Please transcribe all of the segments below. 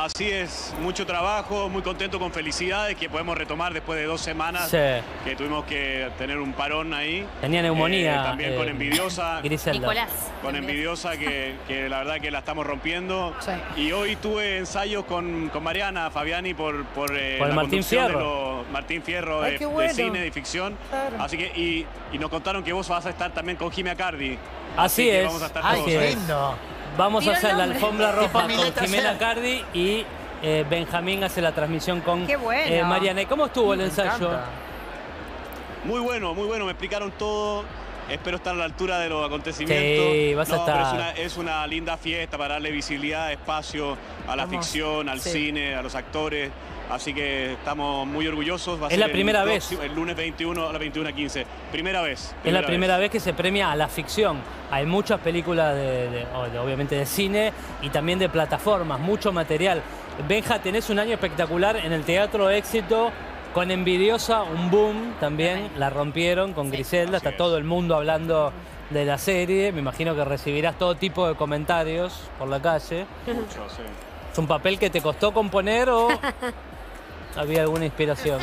Así es, mucho trabajo, muy contento, con felicidades que podemos retomar después de 2 semanas que tuvimos que tener un parón ahí. Tenía neumonía. También con Envidiosa. Griselda. Nicolás. Con Envidiosa que la verdad que la estamos rompiendo. Sí. Y hoy tuve ensayos con Mariana Fabiani por el la Martín Fierro. Martín Fierro Ay, de, qué bueno. de cine, de ficción. Claro. Así que, y nos contaron que vos vas a estar también con Jimmy Acardi. Así que es. vamos a estar Ay, todos qué ahí. lindo. Vamos a Tiro el hacer la nombre. alfombra roja Tipo con Mileta Jimena Ser. Cardi y Benjamín hace la transmisión con Qué bueno. Mariana. ¿Y cómo estuvo el Me ensayo? encanta. Muy bueno, muy bueno. Me explicaron todo. Espero estar a la altura de los acontecimientos. Sí, vas a estar. Pero es una linda fiesta para darle visibilidad, espacio a la Hermoso. ficción, al Sí. cine, a los actores. Así que estamos muy orgullosos. Va a Es ser la primera vez. El lunes 21 a las 21:15. Primera vez. Es la primera vez que se premia a la ficción. Hay muchas películas, obviamente, de cine y también de plataformas, mucho material. Benja, tenés un año espectacular en el Teatro Éxito, con Envidiosa, un boom también. La rompieron con Griselda, así está es. todo el mundo hablando de la serie. Me imagino que recibirás todo tipo de comentarios por la calle. Mucho, sí. ¿Es un papel que te costó componer o había alguna inspiración?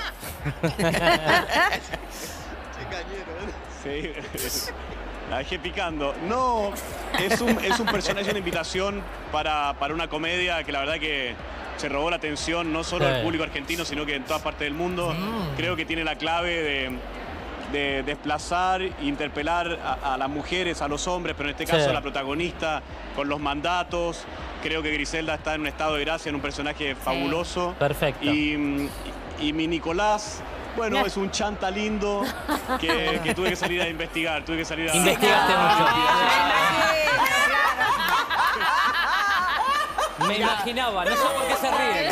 Sí, la dejé picando. No, es un personaje, una invitación para una comedia que la verdad que se robó la atención no solo del público argentino, sino que en todas partes del mundo. Creo que tiene la clave de desplazar, interpelar a las mujeres, a los hombres, pero en este caso a la protagonista con los mandatos. Creo que Griselda está en un estado de gracia, en un personaje fabuloso. Perfecto. Y mi Nicolás, bueno, es un chanta lindo que tuve que salir a investigar. Tuve que salir a... Investigaste mucho. Me imaginaba, no sé por qué se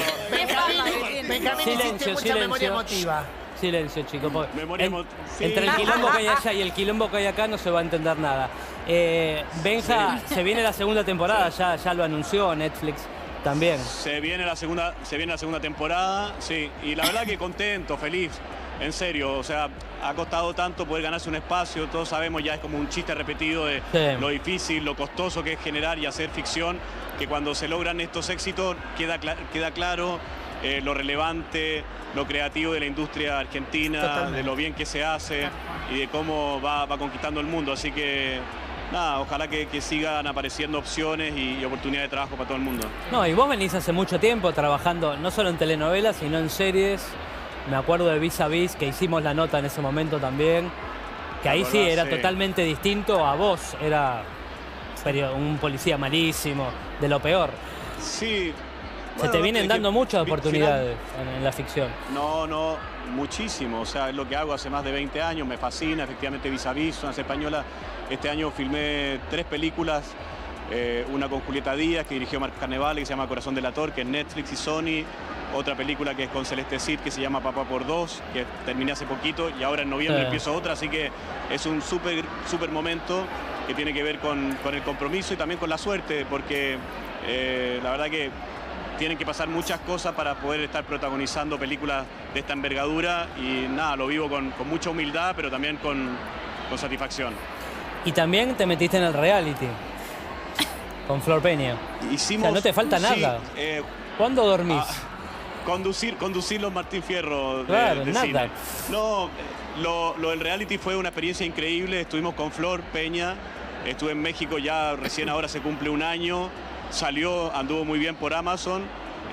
ríen. Benjamín, hiciste mucha memoria emotiva. Silencio, chicos. porque Memoria sí. Entre el quilombo que hay allá y el quilombo que hay acá no se va a entender nada. Benja, se viene la segunda temporada, ya lo anunció Netflix también. Se viene la segunda temporada, sí. Y la verdad que contento, feliz. En serio, o sea, ha costado tanto poder ganarse un espacio. Todos sabemos, ya es como un chiste repetido de lo difícil, lo costoso que es generar y hacer ficción, que cuando se logran estos éxitos queda claro lo relevante, lo creativo de la industria argentina, Totalmente. de lo bien que se hace y de cómo va conquistando el mundo. Así que, nada, ojalá que sigan apareciendo opciones y oportunidades de trabajo para todo el mundo. No, y vos venís hace mucho tiempo trabajando no solo en telenovelas, sino en series. Me acuerdo de Vis a Vis, que hicimos la nota en ese momento también. Que ahí sí era totalmente distinto a vos. Era un policía malísimo, de lo peor. Sí. Se te vienen dando muchas oportunidades en la ficción. No, muchísimo. O sea, es lo que hago hace más de 20 años. Me fascina, efectivamente, Vis a Vis, una española. Este año filmé 3 películas. Una con Julieta Díaz, que dirigió Marcos Carnevale, que se llama Corazón delator, que es Netflix y Sony. Otra película que es con Celeste Cid, que se llama Papá por Dos, que terminé hace poquito. Y ahora en noviembre empiezo otra. Así que es un súper momento que tiene que ver con el compromiso y también con la suerte. Porque la verdad que tienen que pasar muchas cosas para poder estar protagonizando películas de esta envergadura. Y nada, lo vivo con mucha humildad, pero también con satisfacción. Y también te metiste en el reality. Con Flor Peña. Hicimos, o sea, no te falta nada. ¿Cuándo dormís? Conducir los Martín Fierro Claro, de nada. cine. No, lo del reality fue una experiencia increíble. Estuvimos con Flor Peña. Estuve en México ya recién ahora se cumple un año. Anduvo muy bien por Amazon.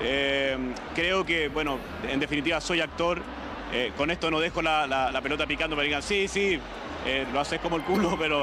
Creo que, bueno, en definitiva soy actor. Con esto no dejo la pelota picando para que digan, sí, lo haces como el culo, pero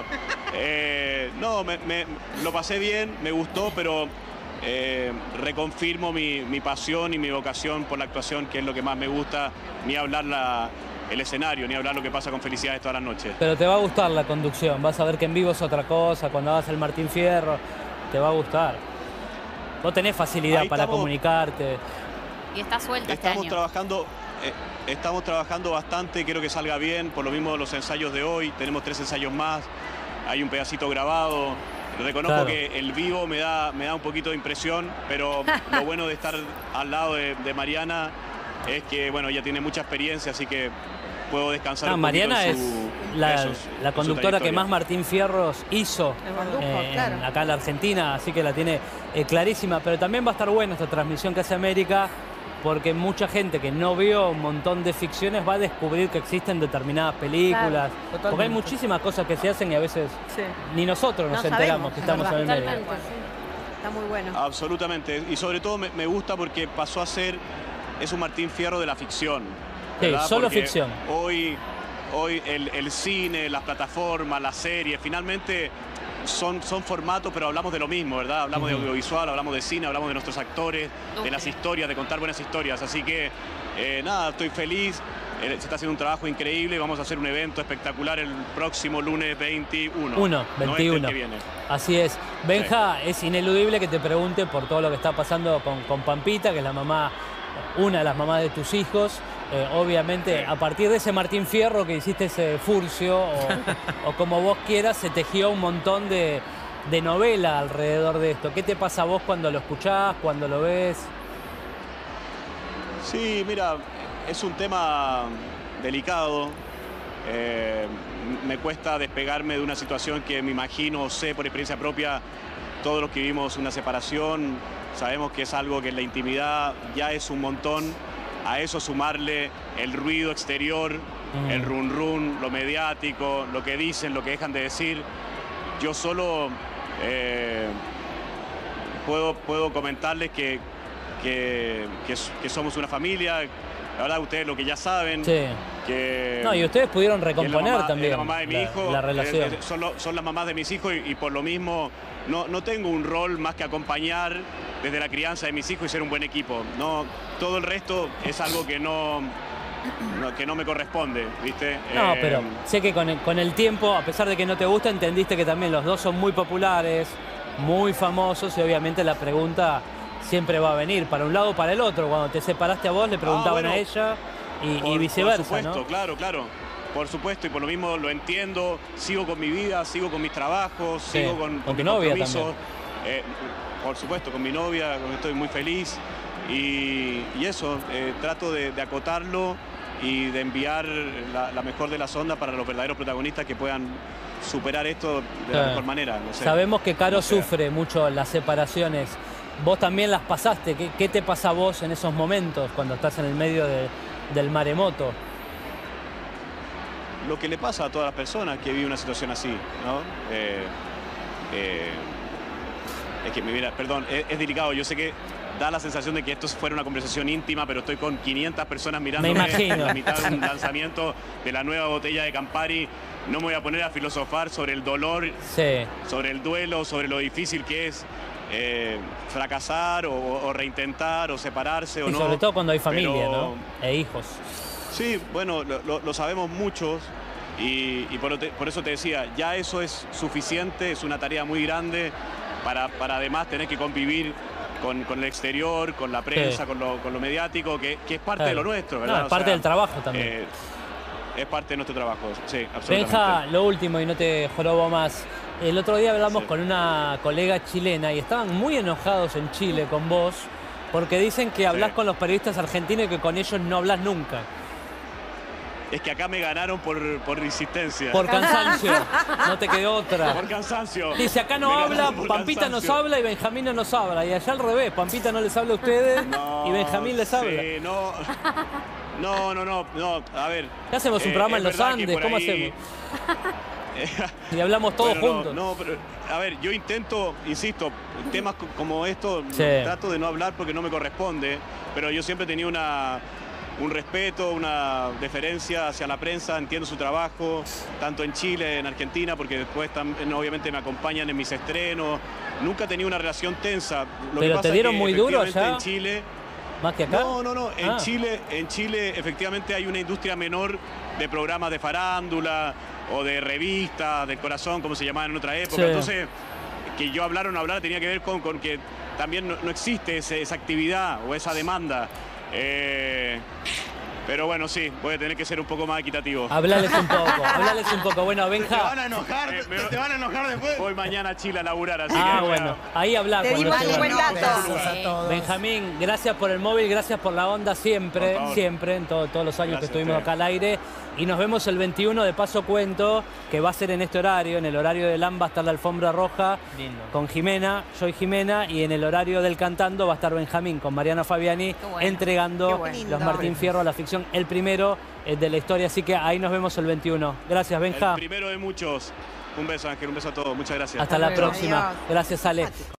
no, lo pasé bien, me gustó, pero reconfirmo mi pasión y mi vocación por la actuación, que es lo que más me gusta, ni hablar el escenario, ni hablar lo que pasa con Felicidades todas las noches. Pero te va a gustar la conducción, vas a ver que en vivo es otra cosa, cuando hagas el Martín Fierro, te va a gustar. Vos tenés facilidad para comunicarte. Y está suelta este año. Estamos trabajando bastante, quiero que salga bien, por lo mismo de los ensayos de hoy, tenemos 3 ensayos más, hay un pedacito grabado. Reconozco que el vivo me da un poquito de impresión, pero lo bueno de estar al lado de Mariana es que, bueno, ella tiene mucha experiencia, así que puedo descansar un poquito Mariana en es su, la conductora que más Martín Fierros hizo claro. acá en la Argentina, así que la tiene clarísima. Pero también va a estar buena esta transmisión que hace América, porque mucha gente que no vio un montón de ficciones va a descubrir que existen determinadas películas. Claro, porque hay muchísimas cosas que se hacen y a veces ni nosotros nos enteramos que estamos en el medio. Totalmente. Está muy bueno. Absolutamente. Y sobre todo me gusta porque pasó a ser, es un Martín Fierro de la ficción. Sí, ¿verdad? solo Porque ficción. Hoy el cine, las plataformas, las series, finalmente son formatos, pero hablamos de lo mismo, ¿verdad? Hablamos de audiovisual, hablamos de cine, hablamos de nuestros actores, de las historias, de contar buenas historias. Así que, nada, estoy feliz. Se está haciendo un trabajo increíble. Vamos a hacer un evento espectacular el próximo lunes 21. 21. No el que viene. Así es. Benja, es ineludible que te pregunte por todo lo que está pasando con Pampita, que es la mamá, una de las mamás de tus hijos. Obviamente, a partir de ese Martín Fierro que hiciste ese Furcio, o como vos quieras, se tejió un montón de novela alrededor de esto. ¿Qué te pasa a vos cuando lo escuchás, cuando lo ves? Sí, mira, es un tema delicado. Me cuesta despegarme de una situación que me imagino, sé por experiencia propia, todos los que vivimos una separación, sabemos que es algo que en la intimidad ya es un montón. A eso sumarle el ruido exterior, el run run, lo mediático, lo que dicen, lo que dejan de decir. Yo solo puedo comentarles que somos una familia. La verdad, ustedes lo que ya saben. Sí. No, y ustedes pudieron recomponer también la mamá de mi hijo, la relación. Son las mamás de mis hijos y por lo mismo no tengo un rol más que acompañar desde la crianza de mis hijos y ser un buen equipo. No, todo el resto es algo que no me corresponde, ¿viste? No, pero sé que con el tiempo, a pesar de que no te gusta, entendiste que también los dos son muy populares, muy famosos y obviamente la pregunta siempre va a venir para un lado o para el otro. Cuando te separaste a vos, le preguntaban a ella y viceversa, por supuesto, ¿no? Claro. Por supuesto, y por lo mismo lo entiendo. Sigo con mi vida, sigo con mis trabajos, Sí, sigo con tu mis novia compromisos. Por supuesto, con mi novia, con que estoy muy feliz. Y eso, trato de acotarlo y de enviar la mejor de las ondas para los verdaderos protagonistas que puedan superar esto de la mejor manera. No sé. Sabemos que Caro sufre mucho las separaciones. Vos también las pasaste. ¿Qué te pasa a vos en esos momentos cuando estás en el medio del maremoto? Lo que le pasa a todas las personas que viven una situación así, ¿no? Es que, mira, perdón, es delicado. Yo sé que da la sensación de que esto fuera una conversación íntima, pero estoy con 500 personas mirándome en la mitad de un lanzamiento de la nueva botella de Campari. No me voy a poner a filosofar sobre el dolor, sobre el duelo, sobre lo difícil que es fracasar o reintentar o separarse o no. Sobre todo cuando hay familia, ¿no? E hijos. Sí, bueno, lo sabemos muchos y por eso te decía, ya eso es suficiente, es una tarea muy grande para además tener que convivir con el exterior, con la prensa, con lo mediático, que es parte de lo nuestro, ¿verdad? No, es parte del trabajo también. Es parte de nuestro trabajo, sí, absolutamente. Benja, lo último y no te jorobo más. El otro día hablamos con una colega chilena y estaban muy enojados en Chile con vos porque dicen que hablás con los periodistas argentinos y que con ellos no hablas nunca. Es que acá me ganaron por insistencia. Por cansancio, no te quedó otra. Por cansancio. Dice, acá no habla, Pampita nos habla y Benjamín no nos habla. Y allá al revés, Pampita no les habla a ustedes y Benjamín les habla. Sí, no, a ver. ¿Qué hacemos? ¿Un programa en los Andes? ¿Cómo hacemos? Y hablamos todos juntos. No, pero, a ver, yo intento, insisto, temas como esto, trato de no hablar porque no me corresponde, pero yo siempre he tenido un respeto, una deferencia hacia la prensa, entiendo su trabajo, tanto en Chile, en Argentina, porque después también, obviamente me acompañan en mis estrenos. Nunca he tenido una relación tensa. ¿Pero te dieron muy duro allá? En Chile, ¿más que acá? No. En Chile efectivamente hay una industria menor de programas de farándula o de revistas, del corazón, como se llamaban en otra época. Entonces, que yo hablar o no hablar tenía que ver con que también no existe esa actividad o esa demanda. Pero bueno, sí, voy a tener que ser un poco más equitativo. Hablales un poco. Bueno, Benja. ¿Te van a enojar? ¿Te van a enojar después? Voy mañana a Chile a laburar, así Ah, que... bueno, ahí habla Te cuando dimos esté un buen bueno. dato. Besos a todos. Benjamín, gracias por el móvil, gracias por la onda siempre, Por favor. siempre, en todos los años Gracias que a estuvimos ustedes. acá al aire. Y nos vemos el 21, de paso cuento, que va a ser en este horario, en el horario de LAM va a estar la alfombra roja Lindo. con Jimena, yo y Jimena, y en el horario del Cantando va a estar Benjamín con Mariana Fabiani Qué bueno. entregando Qué bueno. los Martín Fierro a la ficción, el primero de la historia, así que ahí nos vemos el 21. Gracias, El Benja. primero de muchos. Un beso, Ángel, un beso a todos. Muchas gracias. Hasta la luego. próxima. Adiós. Gracias, Ale.